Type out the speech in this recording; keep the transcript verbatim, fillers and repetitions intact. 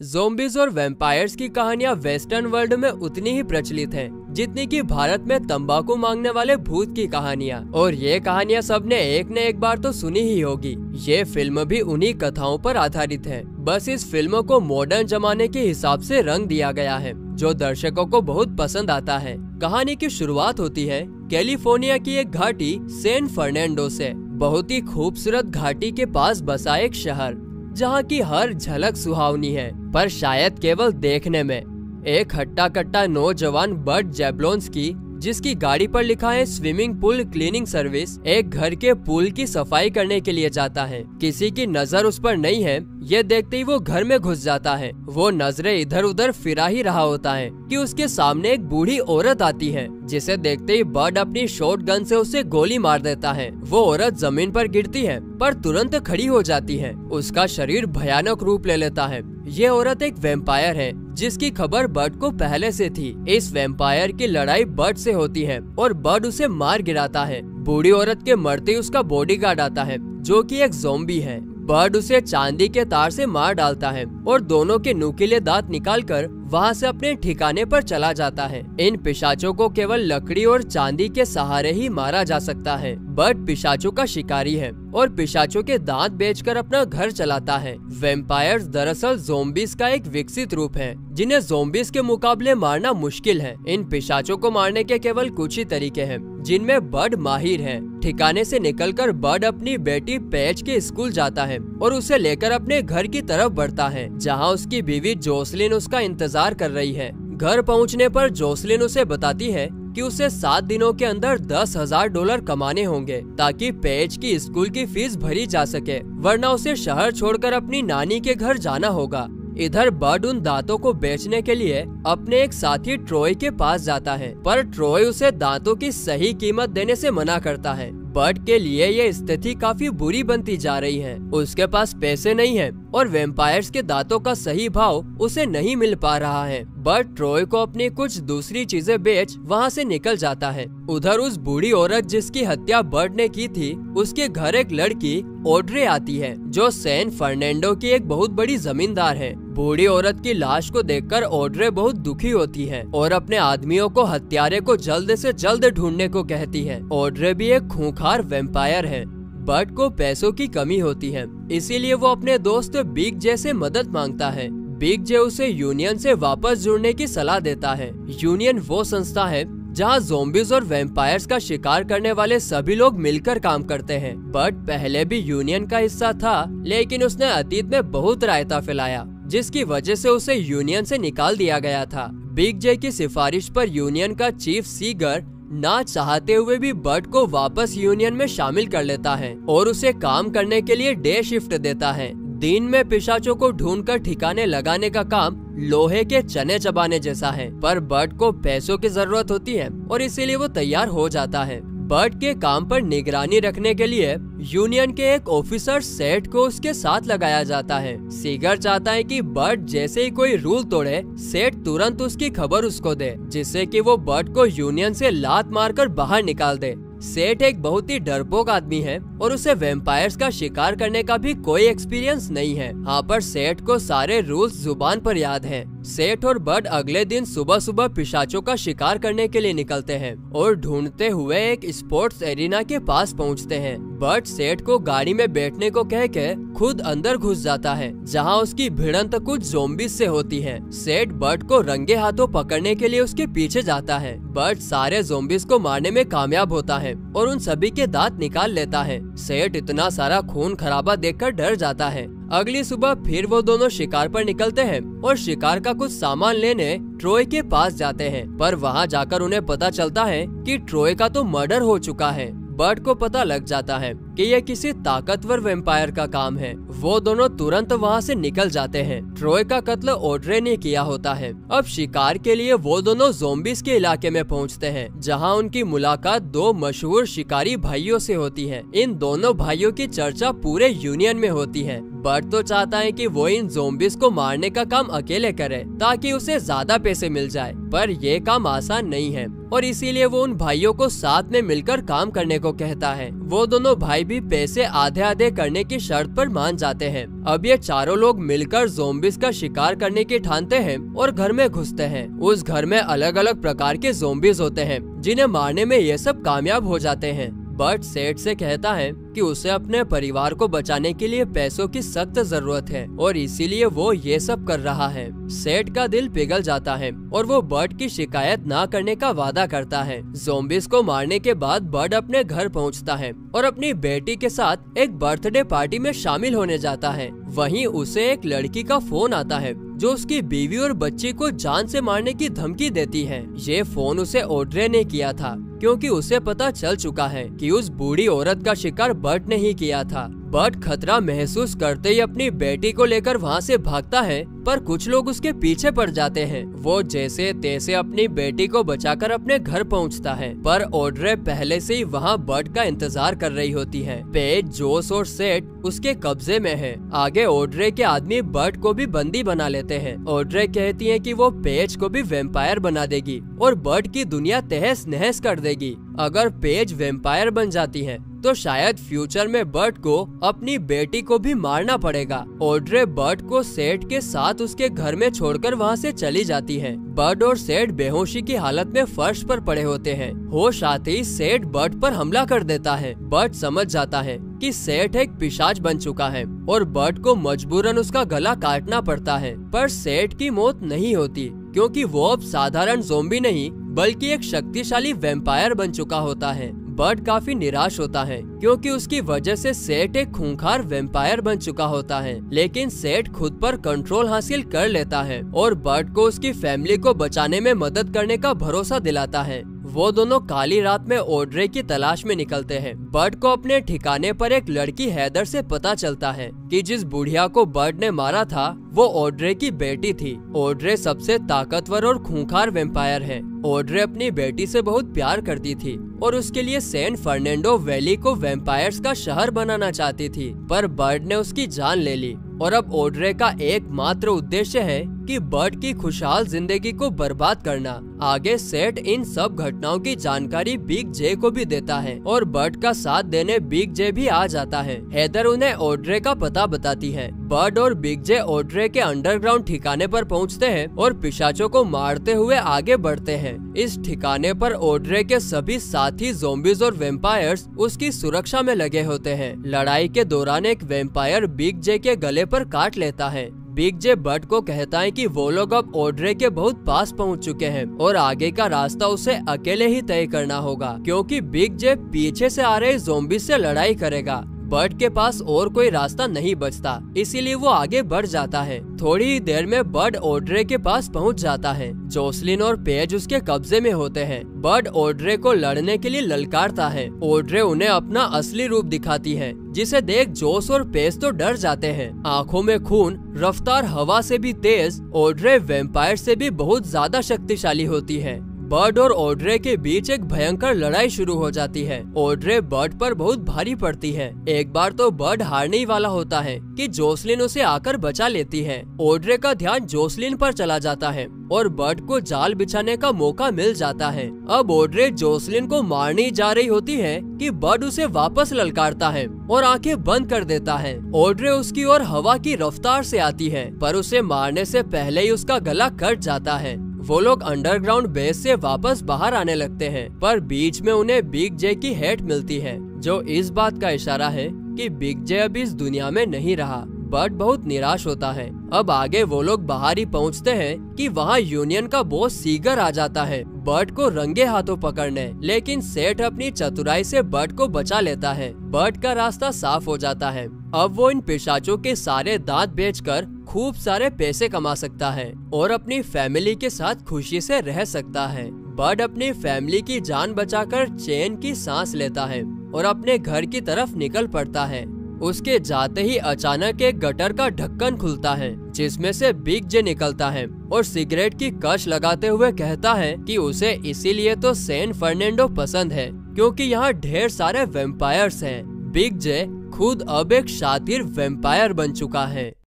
Zombies और vampires की कहानियां वेस्टर्न वर्ल्ड में उतनी ही प्रचलित हैं जितनी कि भारत में तंबाकू मांगने वाले भूत की कहानियां। और ये कहानियां सबने एक न एक बार तो सुनी ही होगी। ये फिल्म भी उन्हीं कथाओं पर आधारित है, बस इस फिल्म को मॉडर्न जमाने के हिसाब से रंग दिया गया है जो दर्शकों को बहुत पसंद आता है। कहानी की शुरुआत होती है कैलिफोर्निया की एक घाटी सैन फर्नांडो से। बहुत ही खूबसूरत घाटी के पास बसा एक शहर जहाँ की हर झलक सुहावनी है, पर शायद केवल देखने में। एक हट्टा कट्टा नौजवान बर्ट ज़ेबलोंस्की, जिसकी गाड़ी पर लिखा है स्विमिंग पूल क्लीनिंग सर्विस, एक घर के पूल की सफाई करने के लिए जाता है। किसी की नजर उस पर नहीं है, ये देखते ही वो घर में घुस जाता है। वो नजरें इधर उधर फिरा ही रहा होता है कि उसके सामने एक बूढ़ी औरत आती है, जिसे देखते ही बर्ट अपनी शॉटगन से उसे गोली मार देता है। वो औरत जमीन पर गिरती है पर तुरंत खड़ी हो जाती है। उसका शरीर भयानक रूप ले लेता है। ये औरत एक वैम्पायर है जिसकी खबर बर्ट को पहले से थी। इस वैम्पायर की लड़ाई बर्ट से होती है और बर्ट उसे मार गिराता है। बूढ़ी औरत के मरते ही उसका बॉडीगार्ड आता है जो कि एक ज़ॉम्बी है। बर्ट उसे चांदी के तार से मार डालता है और दोनों के नुकीले दांत निकालकर वहां से अपने ठिकाने पर चला जाता है। इन पिशाचों को केवल लकड़ी और चांदी के सहारे ही मारा जा सकता है। बर्ट पिशाचों का शिकारी है और पिशाचों के दांत बेचकर अपना घर चलाता है। वैम्पायर्स दरअसल ज़ोंबीज़ का एक विकसित रूप है जिन्हें ज़ोंबीज़ के मुकाबले मारना मुश्किल है। इन पिशाचों को मारने के केवल कुछ ही तरीके हैं जिनमें बर्ट माहिर है। ठिकाने से निकलकर बर्ट अपनी बेटी पैच के स्कूल जाता है और उसे लेकर अपने घर की तरफ बढ़ता है, जहां उसकी बीवी जोसलिन उसका इंतजार कर रही है। घर पहुंचने पर जोसलिन उसे बताती है कि उसे सात दिनों के अंदर दस हजार डॉलर कमाने होंगे ताकि पैच की स्कूल की फीस भरी जा सके, वरना उसे शहर छोड़कर अपनी नानी के घर जाना होगा। इधर बर्ट उन दांतों को बेचने के लिए अपने एक साथी ट्रॉय के पास जाता है, पर ट्रॉय उसे दांतों की सही कीमत देने से मना करता है। बर्ट के लिए ये स्थिति काफी बुरी बनती जा रही है। उसके पास पैसे नहीं है और वैम्पायर्स के दांतों का सही भाव उसे नहीं मिल पा रहा है। बर्ट ट्रॉय को अपनी कुछ दूसरी चीजें बेच वहाँ से निकल जाता है। उधर उस बूढ़ी औरत जिसकी हत्या बर्ट ने की थी, उसके घर एक लड़की ऑड्रे आती है जो सैन फर्नांडो की एक बहुत बड़ी जमींदार है। बूढ़ी औरत की लाश को देखकर ऑड्रे बहुत दुखी होती है और अपने आदमियों को हत्यारे को जल्द से जल्द ढूंढने को कहती है। ऑड्रे भी एक खूंखार वैम्पायर है। बर्ट को पैसों की कमी होती है, इसीलिए वो अपने दोस्त बिग जे से मदद मांगता है। बिग जे उसे यूनियन से वापस जुड़ने की सलाह देता है। यूनियन वो संस्था है जहाँ ज़ोंबीज़ और वैम्पायर्स का शिकार करने वाले सभी लोग मिलकर काम करते हैं। बर्ट पहले भी यूनियन का हिस्सा था, लेकिन उसने अतीत में बहुत रायता फैलाया जिसकी वजह से उसे यूनियन से निकाल दिया गया था। बिग जे की सिफारिश पर यूनियन का चीफ सीगर ना चाहते हुए भी बर्ट को वापस यूनियन में शामिल कर लेता है और उसे काम करने के लिए डे शिफ्ट देता है। दिन में पिशाचों को ढूंढकर ठिकाने लगाने का काम लोहे के चने चबाने जैसा है, पर बर्ट को पैसों की जरूरत होती है और इसीलिए वो तैयार हो जाता है। बर्ट के काम पर निगरानी रखने के लिए यूनियन के एक ऑफिसर सेठ को उसके साथ लगाया जाता है। सीगर चाहता है कि बर्ट जैसे ही कोई रूल तोड़े, सेठ तुरंत उसकी खबर उसको दे, जिससे कि वो बर्ट को यूनियन से लात मारकर बाहर निकाल दे। सेठ एक बहुत ही डरपोक आदमी है और उसे वैम्पायर्स का शिकार करने का भी कोई एक्सपीरियंस नहीं है। हाँ, पर सेठ को सारे रूल्स जुबान पर याद है। सेठ और बर्ट अगले दिन सुबह सुबह पिशाचों का शिकार करने के लिए निकलते हैं और ढूंढते हुए एक स्पोर्ट्स एरिना के पास पहुंचते हैं। बर्ट सेठ को गाड़ी में बैठने को कह के खुद अंदर घुस जाता है, जहां उसकी भिड़ंत कुछ ज़ोंबीज़ से होती है। सेठ बर्ट को रंगे हाथों पकड़ने के लिए उसके पीछे जाता है। बर्ट सारे ज़ोंबीज़ को मारने में कामयाब होता है और उन सभी के दांत निकाल लेता है। सेठ इतना सारा खून खराबा देखकर डर जाता है। अगली सुबह फिर वो दोनों शिकार पर निकलते हैं और शिकार का कुछ सामान लेने ट्रॉय के पास जाते हैं, पर वहाँ जाकर उन्हें पता चलता है कि ट्रॉय का तो मर्डर हो चुका है। बर्ट को पता लग जाता है कि यह किसी ताकतवर वैम्पायर का काम है। वो दोनों तुरंत वहाँ से निकल जाते हैं। ट्रॉय का कत्ल ऑड्रे ने किया होता है। अब शिकार के लिए वो दोनों ज़ोंबीज़ के इलाके में पहुँचते हैं, जहाँ उनकी मुलाकात दो मशहूर शिकारी भाइयों से होती है। इन दोनों भाइयों की चर्चा पूरे यूनियन में होती है। बर्ट तो चाहता है कि वो इन ज़ोंबीज़ को मारने का काम अकेले करे ताकि उसे ज्यादा पैसे मिल जाए, पर ये काम आसान नहीं है और इसीलिए वो उन भाइयों को साथ में मिलकर काम करने को कहता है। वो दोनों भाई भी पैसे आधे आधे करने की शर्त पर मान जाते हैं। अब ये चारों लोग मिलकर ज़ोंबीज का शिकार करने की ठानते हैं और घर में घुसते हैं। उस घर में अलग अलग प्रकार के ज़ोंबीज होते हैं जिन्हें मारने में ये सब कामयाब हो जाते हैं। बट सेठ से कहता है कि उसे अपने परिवार को बचाने के लिए पैसों की सख्त जरूरत है और इसीलिए वो ये सब कर रहा है। सेठ का दिल पिघल जाता है और वो बर्ड की शिकायत ना करने का वादा करता है। ज़ोंबीज को मारने के बाद बर्ड अपने घर पहुंचता है और अपनी बेटी के साथ एक बर्थडे पार्टी में शामिल होने जाता है। वहीं उसे एक लड़की का फोन आता है जो उसकी बीवी और बच्ची को जान से मारने की धमकी देती है। ये फोन उसे ऑड्रे ने किया था क्योंकि उसे पता चल चुका है कि उस बूढ़ी औरत का शिकार बर्ड ने ही किया था। बर्ड खतरा महसूस करते ही अपनी बेटी को लेकर वहाँ से भागता है, पर कुछ लोग उसके पीछे पड़ जाते हैं। वो जैसे तैसे अपनी बेटी को बचाकर अपने घर पहुँचता है, पर ऑड्रे पहले से ही वहाँ बर्ड का इंतजार कर रही होती है। पेज, जोस और सेठ उसके कब्जे में है। आगे ऑड्रे के आदमी बर्ड को भी बंदी बना लेते हैं। ऑड्रे कहती है कि वो पेज को भी वेम्पायर बना देगी और बर्ड की दुनिया तहस नहस कर देगी। अगर पेज वेम्पायर बन जाती है तो शायद फ्यूचर में बर्ड को अपनी बेटी को भी मारना पड़ेगा। ऑड्रे बर्ड को सेठ के साथ उसके घर में छोड़कर वहाँ से चली जाती है। बर्ड और सेठ बेहोशी की हालत में फर्श पर पड़े होते हैं। होश आते ही सेठ बर्ड पर हमला कर देता है। बर्ड समझ जाता है कि सेठ एक पिशाच बन चुका है और बर्ड को मजबूरन उसका गला काटना पड़ता है, पर सेठ की मौत नहीं होती क्योंकि वो अब साधारण ज़ोंबी नहीं बल्कि एक शक्तिशाली वेम्पायर बन चुका होता है। बर्ड काफी निराश होता है क्योंकि उसकी वजह से सेठ एक खूंखार वेम्पायर बन चुका होता है, लेकिन सेठ खुद पर कंट्रोल हासिल कर लेता है और बर्ड को उसकी फैमिली को बचाने में मदद करने का भरोसा दिलाता है। वो दोनों काली रात में ऑड्रे की तलाश में निकलते हैं। बर्ड को अपने ठिकाने पर एक लड़की हैदर से पता चलता है कि जिस बुढ़िया को बर्ड ने मारा था वो ऑड्रे की बेटी थी। ऑड्रे सबसे ताकतवर और खूंखार वेम्पायर है। ऑड्रे अपनी बेटी से बहुत प्यार करती थी और उसके लिए सैन फर्नांडो वैली को वेम्पायर्स का शहर बनाना चाहती थी, पर बर्ड ने उसकी जान ले ली और अब ऑड्रे का एकमात्र उद्देश्य है कि बर्ड की खुशहाल जिंदगी को बर्बाद करना। आगे सेठ इन सब घटनाओं की जानकारी बिग जे को भी देता है और बर्ड का साथ देने बिग जे भी आ जाता है। हैदर उन्हें ऑड्रे का पता बताती है। बर्ड और बिग जे ऑड्रे के अंडरग्राउंड ठिकाने पर पहुंचते हैं और पिशाचों को मारते हुए आगे बढ़ते हैं। इस ठिकाने पर ऑड्रे के सभी साथी ज़ोंबीज और वेम्पायर्स उसकी सुरक्षा में लगे होते हैं। लड़ाई के दौरान एक वेम्पायर बिग जे के गले पर काट लेता है। बिग जे बर्ड को कहता है कि वो लोग अब ऑड्रे के बहुत पास पहुंच चुके हैं और आगे का रास्ता उसे अकेले ही तय करना होगा क्योंकि बिग जे पीछे से आ रहे ज़ोंबी से लड़ाई करेगा। बर्ड के पास और कोई रास्ता नहीं बचता, इसीलिए वो आगे बढ़ जाता है। थोड़ी ही देर में बर्ड ऑड्रे के पास पहुंच जाता है। जोसलिन और पेज उसके कब्जे में होते हैं। बर्ड ऑड्रे को लड़ने के लिए ललकारता है। ऑड्रे उन्हें अपना असली रूप दिखाती है, जिसे देख जोस और पेज तो डर जाते हैं। आंखों में खून, रफ्तार हवा से भी तेज, ऑड्रे वेम्पायर से भी बहुत ज्यादा शक्तिशाली होती है। बर्ड और ऑड्रे के बीच एक भयंकर लड़ाई शुरू हो जाती है। ऑड्रे बर्ड पर बहुत भारी पड़ती है। एक बार तो बर्ड हारने ही वाला होता है कि जोसलिन उसे आकर बचा लेती है। ऑड्रे का ध्यान जोसलिन पर चला जाता है और बर्ड को जाल बिछाने का मौका मिल जाता है। अब ऑड्रे जोसलिन को मारने जा रही होती है कि बर्ड उसे वापस ललकारता है और आंखें बंद कर देता है। ऑड्रे उसकी ओर हवा की रफ्तार से आती है, पर उसे मारने से पहले ही उसका गला कट जाता है। वो लोग अंडरग्राउंड बेस से वापस बाहर आने लगते हैं, पर बीच में उन्हें बिग जे की हेट मिलती है, जो इस बात का इशारा है कि बिग जे अब इस दुनिया में नहीं रहा। बर्ड बहुत निराश होता है। अब आगे वो लोग बाहर ही पहुँचते हैं कि वहाँ यूनियन का बॉस सीगर आ जाता है बर्ड को रंगे हाथों पकड़ने, लेकिन सेठ अपनी चतुराई से बर्ड को बचा लेता है। बर्ड का रास्ता साफ हो जाता है। अब वो इन पिशाचों के सारे दांत बेचकर खूब सारे पैसे कमा सकता है और अपनी फैमिली के साथ खुशी से रह सकता है। बर्ड अपनी फैमिली की जान बचाकर चैन की सांस लेता है और अपने घर की तरफ निकल पड़ता है। उसके जाते ही अचानक एक गटर का ढक्कन खुलता है, जिसमें से बिग जे निकलता है और सिगरेट की कश लगाते हुए कहता है कि उसे इसीलिए तो सैन फर्नांडो पसंद है क्योंकि यहाँ ढेर सारे वेम्पायर्स हैं। बिग जे खुद अब एक शातिर वेम्पायर बन चुका है।